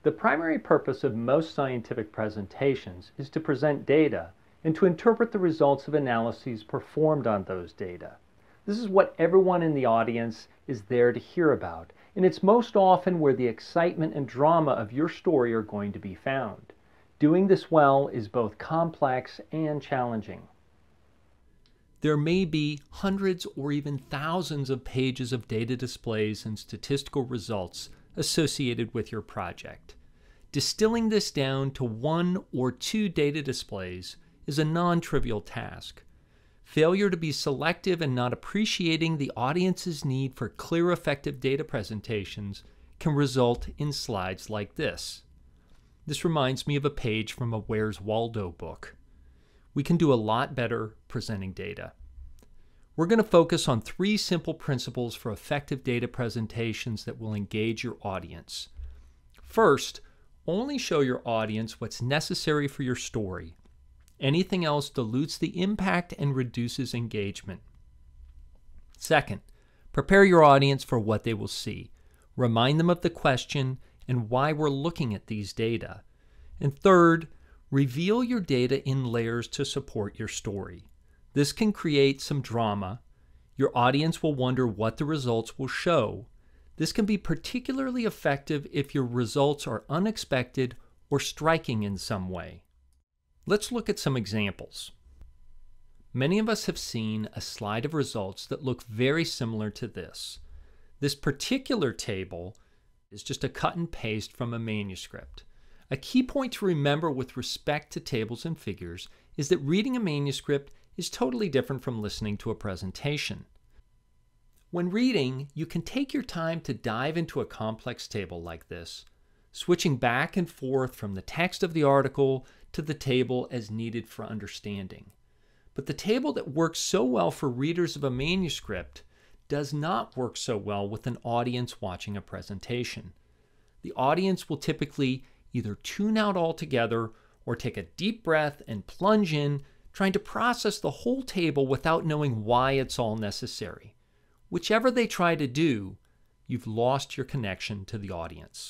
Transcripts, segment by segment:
The primary purpose of most scientific presentations is to present data and to interpret the results of analyses performed on those data. This is what everyone in the audience is there to hear about, and it's most often where the excitement and drama of your story are going to be found. Doing this well is both complex and challenging. There may be hundreds or even thousands of pages of data displays and statistical results associated with your project. Distilling this down to 1 or 2 data displays is a non-trivial task. Failure to be selective and not appreciating the audience's need for clear, effective data presentations can result in slides like this. This reminds me of a page from a Where's Waldo book. We can do a lot better presenting data. We're going to focus on 3 simple principles for effective data presentations that will engage your audience. First, only show your audience what's necessary for your story. Anything else dilutes the impact and reduces engagement. Second, prepare your audience for what they will see. Remind them of the question and why we're looking at these data. And third, reveal your data in layers to support your story. This can create some drama. Your audience will wonder what the results will show. This can be particularly effective if your results are unexpected or striking in some way. Let's look at some examples. Many of us have seen a slide of results that look very similar to this. This particular table is just a cut and paste from a manuscript. A key point to remember with respect to tables and figures is that reading a manuscript is totally different from listening to a presentation. When reading, you can take your time to dive into a complex table like this, switching back and forth from the text of the article to the table as needed for understanding. But the table that works so well for readers of a manuscript does not work so well with an audience watching a presentation. The audience will typically either tune out altogether or take a deep breath and plunge in, trying to process the whole table without knowing why it's all necessary. Whichever they try to do, you've lost your connection to the audience.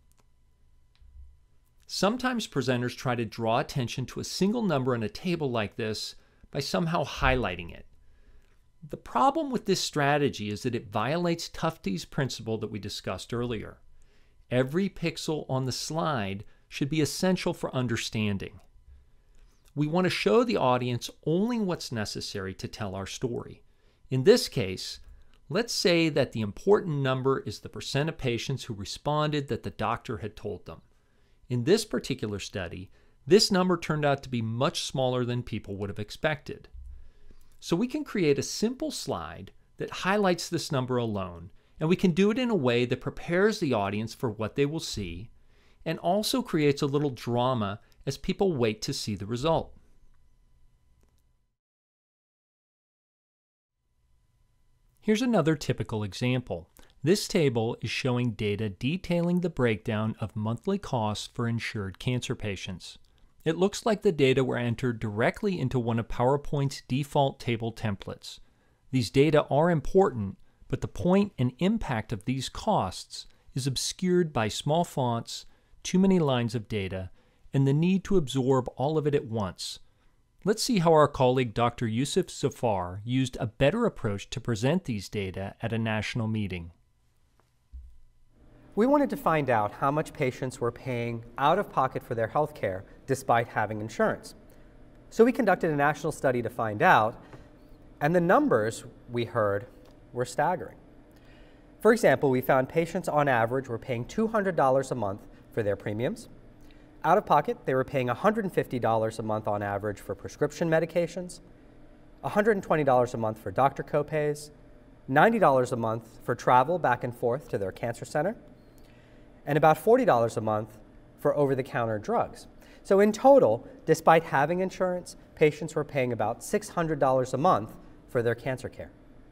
Sometimes presenters try to draw attention to a single number on a table like this by somehow highlighting it. The problem with this strategy is that it violates Tufte's principle that we discussed earlier. Every pixel on the slide should be essential for understanding. We want to show the audience only what's necessary to tell our story. In this case, let's say that the important number is the percent of patients who responded that the doctor had told them. In this particular study, this number turned out to be much smaller than people would have expected. So we can create a simple slide that highlights this number alone, and we can do it in a way that prepares the audience for what they will see, and also creates a little drama as people wait to see the result. Here's another typical example. This table is showing data detailing the breakdown of monthly costs for insured cancer patients. It looks like the data were entered directly into one of PowerPoint's default table templates. These data are important, but the point and impact of these costs is obscured by small fonts, too many lines of data, and the need to absorb all of it at once. Let's see how our colleague Dr. Yusuf Zafar used a better approach to present these data at a national meeting. We wanted to find out how much patients were paying out of pocket for their health care despite having insurance. So we conducted a national study to find out, and the numbers we heard were staggering. For example, we found patients on average were paying $200 a month for their premiums. Out of pocket, they were paying $150 a month on average for prescription medications, $120 a month for doctor copays, $90 a month for travel back and forth to their cancer center, and about $40 a month for over-the-counter drugs. So in total, despite having insurance, patients were paying about $600 a month for their cancer care.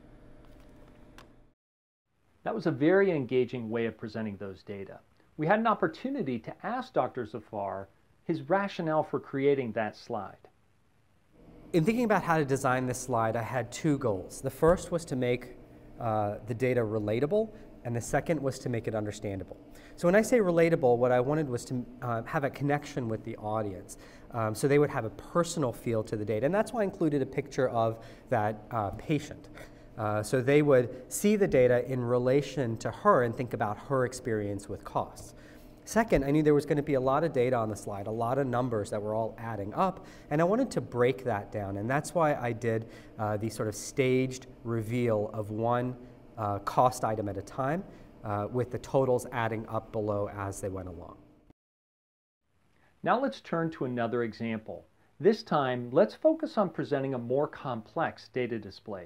That was a very engaging way of presenting those data. We had an opportunity to ask Dr. Zafar his rationale for creating that slide. In thinking about how to design this slide, I had 2 goals. The first was to make the data relatable and the second was to make it understandable. So when I say relatable, what I wanted was to have a connection with the audience. So they would have a personal feel to the data, and that's why I included a picture of that patient. So they would see the data in relation to her and think about her experience with costs. Second, I knew there was going to be a lot of data on the slide, a lot of numbers that were all adding up, and I wanted to break that down, and that's why I did the sort of staged reveal of one cost item at a time, with the totals adding up below as they went along. Now let's turn to another example. This time, let's focus on presenting a more complex data display.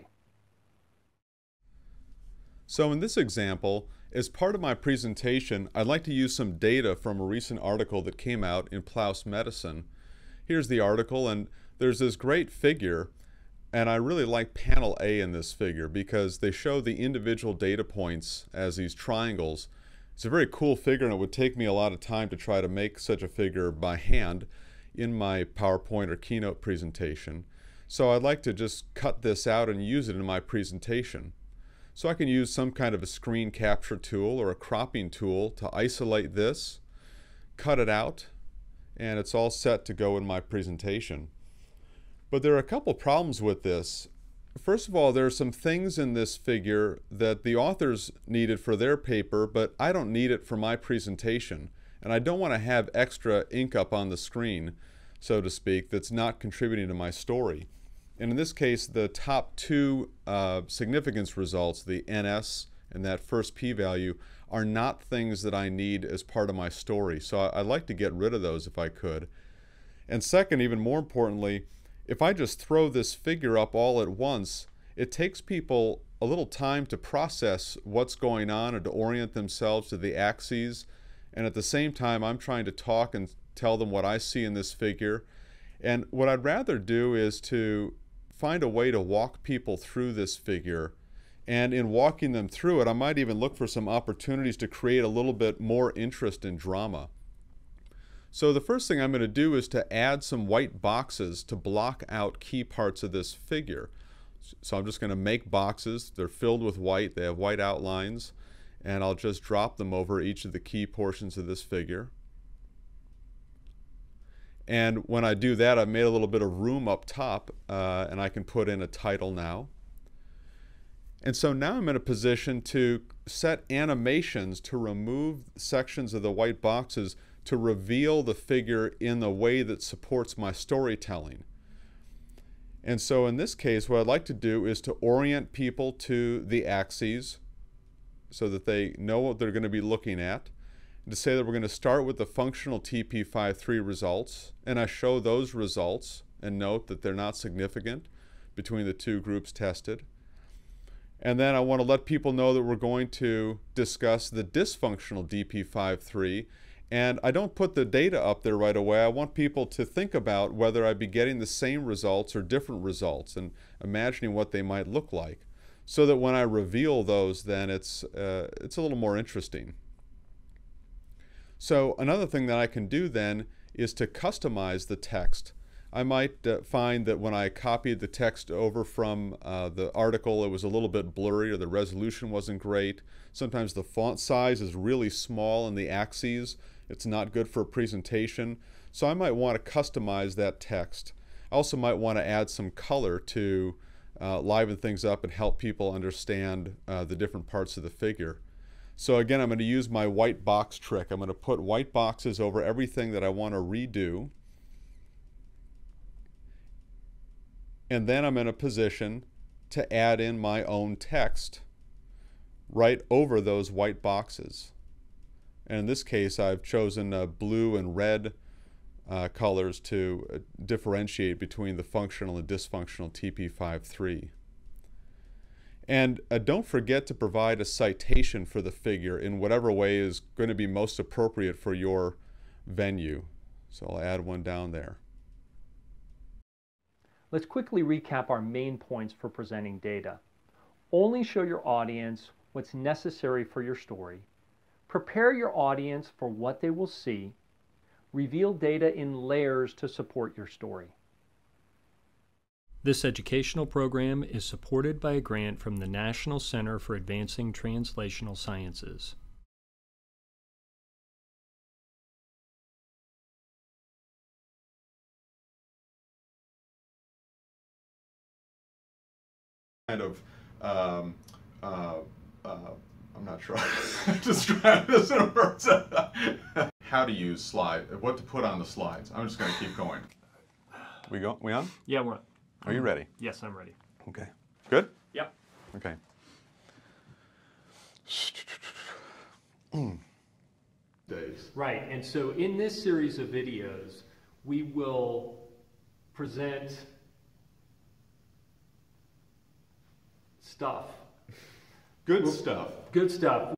So in this example, as part of my presentation, I'd like to use some data from a recent article that came out in PLOS Medicine. Here's the article, and there's this great figure, and I really like panel A in this figure because they show the individual data points as these triangles. It's a very cool figure, and it would take me a lot of time to try to make such a figure by hand in my PowerPoint or Keynote presentation. So I'd like to just cut this out and use it in my presentation. So I can use some kind of a screen capture tool or a cropping tool to isolate this, cut it out, and it's all set to go in my presentation. But there are a couple problems with this. First of all, there are some things in this figure that the authors needed for their paper, but I don't need it for my presentation. And I don't want to have extra ink up on the screen, so to speak, that's not contributing to my story. And in this case, the top two significance results, the NS and that first p-value, are not things that I need as part of my story. So I'd like to get rid of those if I could. And second, even more importantly, if I just throw this figure up all at once, it takes people a little time to process what's going on and to orient themselves to the axes. And at the same time, I'm trying to talk and tell them what I see in this figure. And what I'd rather do is to find a way to walk people through this figure, and in walking them through it, I might even look for some opportunities to create a little bit more interest in drama. So the first thing I'm going to do is to add some white boxes to block out key parts of this figure. So I'm just going to make boxes. They're filled with white, they have white outlines, and I'll just drop them over each of the key portions of this figure. And when I do that, I've made a little bit of room up top, and I can put in a title now. And so now I'm in a position to set animations to remove sections of the white boxes to reveal the figure in a way that supports my storytelling. And so in this case, what I'd like to do is to orient people to the axes so that they know what they're going to be looking at. To say that we're going to start with the functional TP53 results, and I show those results and note that they're not significant between the two groups tested. And then I want to let people know that we're going to discuss the dysfunctional DP53, and I don't put the data up there right away. I want people to think about whether I'd be getting the same results or different results and imagining what they might look like, so that when I reveal those, then it's a little more interesting. So another thing that I can do then is to customize the text. I might find that when I copied the text over from the article, it was a little bit blurry or the resolution wasn't great. Sometimes the font size is really small in the axes. It's not good for a presentation. So I might want to customize that text. I also might want to add some color to liven things up and help people understand the different parts of the figure. So again, I'm going to use my white box trick. I'm going to put white boxes over everything that I want to redo. And then I'm in a position to add in my own text right over those white boxes. And in this case, I've chosen blue and red colors to differentiate between the functional and dysfunctional TP53. And don't forget to provide a citation for the figure in whatever way is going to be most appropriate for your venue. So I'll add one down there. Let's quickly recap our main points for presenting data. Only show your audience what's necessary for your story. Prepare your audience for what they will see. Reveal data in layers to support your story. This educational program is supported by a grant from the National Center for Advancing Translational Sciences. Kind of, I'm not sure. Describe this in words. How to use slides, what to put on the slides. I'm just going to keep going. We on? Yeah, we're on. Are you ready? Yes, I'm ready. Okay. Good? Yep. Okay. Days. Right, and so in this series of videos, we will present stuff. Good stuff. Good stuff.